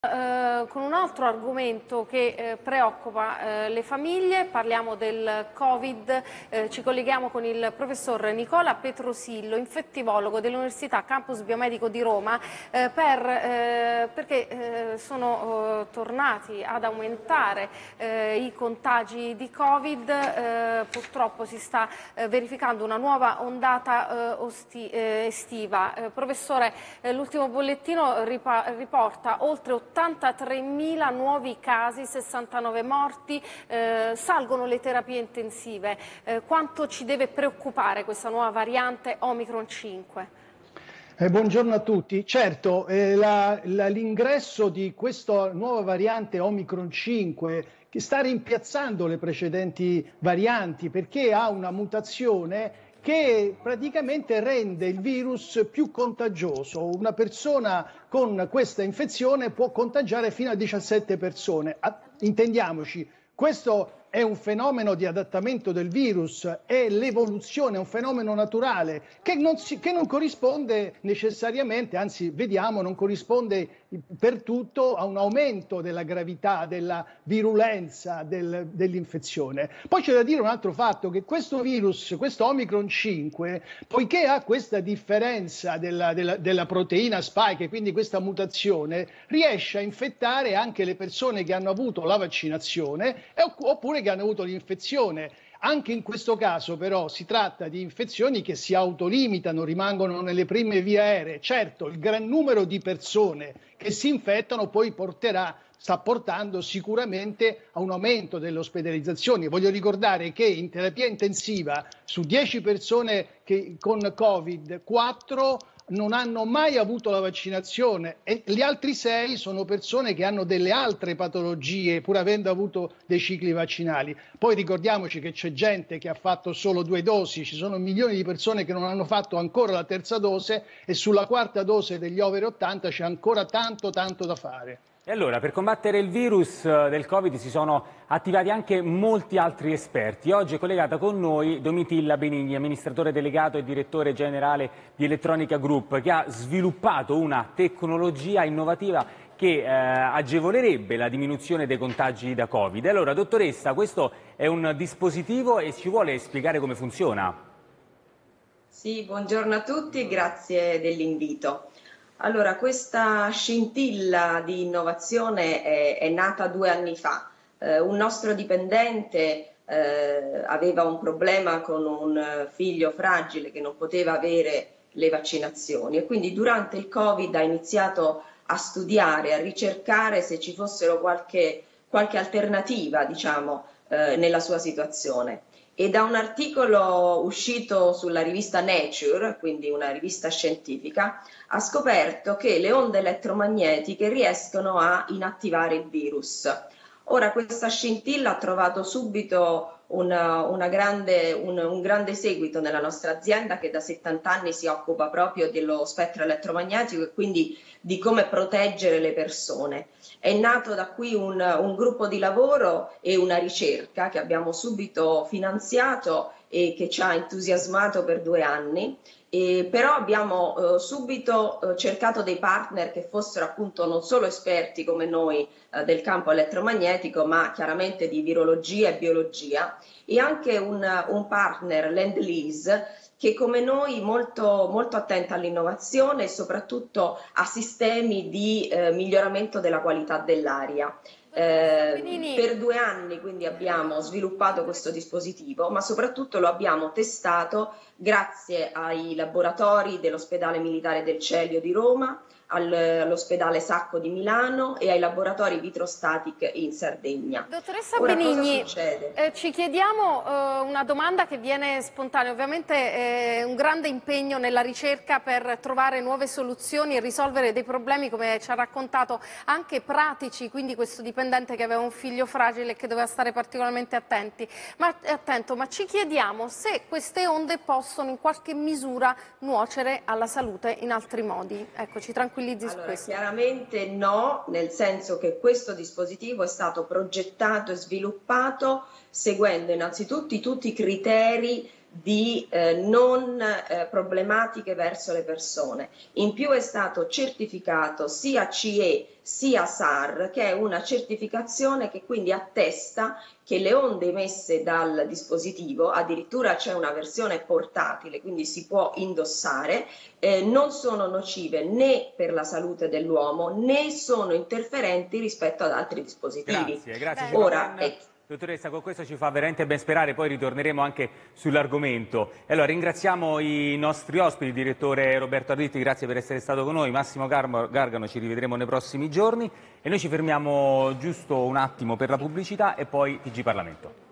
Con un altro argomento che preoccupa le famiglie, parliamo del Covid, ci colleghiamo con il professor Nicola Petrosillo, infettivologo dell'Università Campus Biomedico di Roma, perché sono tornati ad aumentare i contagi di Covid, purtroppo si sta verificando una nuova ondata estiva. Professore, l'ultimo bollettino riporta oltre 83.000 nuovi casi, 69 morti, salgono le terapie intensive. Quanto ci deve preoccupare questa nuova variante Omicron 5? Buongiorno a tutti. Certo, l'ingresso di questa nuova variante Omicron 5 che sta rimpiazzando le precedenti varianti perché ha una mutazione che praticamente rende il virus più contagioso. Una persona con questa infezione può contagiare fino a 17 persone. Intendiamoci, questo è un fenomeno di adattamento del virus, è l'evoluzione, è un fenomeno naturale che non corrisponde necessariamente, anzi vediamo, non corrisponde per tutto a un aumento della gravità, della virulenza dell'infezione. Poi c'è da dire un altro fatto, che questo virus, questo Omicron 5, poiché ha questa differenza della proteina spike, quindi questa mutazione, riesce a infettare anche le persone che hanno avuto la vaccinazione oppure che hanno avuto l'infezione. Anche in questo caso però si tratta di infezioni che si autolimitano, rimangono nelle prime vie aeree. Certo, il gran numero di persone che si infettano poi sta portando sicuramente a un aumento delle ospedalizzazioni. Voglio ricordare che in terapia intensiva su 10 persone con Covid, 4 non hanno mai avuto la vaccinazione e gli altri 6 sono persone che hanno delle altre patologie pur avendo avuto dei cicli vaccinali. Poi ricordiamoci che c'è gente che ha fatto solo 2 dosi, ci sono milioni di persone che non hanno fatto ancora la terza dose e sulla quarta dose degli over 80 c'è ancora tanto da fare. E allora, per combattere il virus del Covid si sono attivati anche molti altri esperti. Oggi è collegata con noi Domitilla Benigni, amministratore delegato e direttore generale di Elettronica Group, che ha sviluppato una tecnologia innovativa che agevolerebbe la diminuzione dei contagi da Covid. Allora, dottoressa, questo è un dispositivo e ci vuole spiegare come funziona? Sì, buongiorno a tutti, grazie dell'invito. Allora, questa scintilla di innovazione è nata 2 anni fa. Un nostro dipendente aveva un problema con un figlio fragile che non poteva avere le vaccinazioni e quindi durante il Covid ha iniziato a studiare, a ricercare se ci fossero qualche alternativa, diciamo, nella sua situazione. E da un articolo uscito sulla rivista Nature, quindi una rivista scientifica, ha scoperto che le onde elettromagnetiche riescono a inattivare il virus. Ora questa scintilla ha trovato subito un grande seguito nella nostra azienda che da 70 anni si occupa proprio dello spettro elettromagnetico e quindi di come proteggere le persone. È nato da qui un gruppo di lavoro e una ricerca che abbiamo subito finanziato e che ci ha entusiasmato per 2 anni. Però abbiamo subito cercato dei partner che fossero appunto non solo esperti come noi del campo elettromagnetico, ma chiaramente di virologia e biologia, e anche un partner Lend-Lease che come noi molto attenta all'innovazione e soprattutto a sistemi di miglioramento della qualità dell'aria. Per 2 anni quindi abbiamo sviluppato questo dispositivo, ma soprattutto lo abbiamo testato grazie ai laboratori dell'Ospedale Militare del Celio di Roma, all'Ospedale Sacco di Milano e ai laboratori Vitrostatic in Sardegna. Dottoressa Ora, Benigni, cosa succede? ci chiediamo una domanda che viene spontanea, ovviamente un grande impegno nella ricerca per trovare nuove soluzioni e risolvere dei problemi, come ci ha raccontato, anche pratici, quindi questo dipendente che aveva un figlio fragile e che doveva stare particolarmente attento, ma ci chiediamo se queste onde possono in qualche misura nuocere alla salute in altri modi. Ecco, ci tranquillizzi su questo. Chiaramente no, nel senso che questo dispositivo è stato progettato e sviluppato seguendo innanzitutto tutti i criteri di non problematiche verso le persone. In più è stato certificato sia CE sia SAR, che è una certificazione che quindi attesta che le onde emesse dal dispositivo, addirittura c'è una versione portatile, quindi si può indossare, non sono nocive né per la salute dell'uomo né sono interferenti rispetto ad altri dispositivi. Grazie. Ora, dottoressa, con questo ci fa veramente ben sperare, poi ritorneremo anche sull'argomento. Allora, ringraziamo i nostri ospiti, il direttore Roberto Arditti, grazie per essere stato con noi, Massimo Gargano, ci rivedremo nei prossimi giorni e noi ci fermiamo giusto un attimo per la pubblicità e poi TG Parlamento.